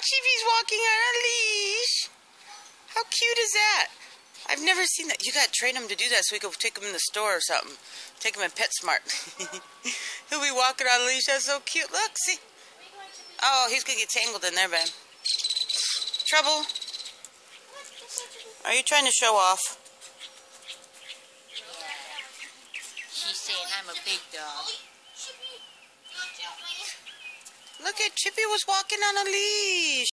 Chipppppiii's walking on a leash. How cute is that? I've never seen that. You gotta train him to do that so we can take him in the store or something. Take him in PetSmart. He'll be walking on a leash. That's so cute. Look, see? Oh, he's gonna get tangled in there, babe. Trouble? Are you trying to show off? She's saying I'm a big dog. Look at Chipppppiiiee was walking on a leash.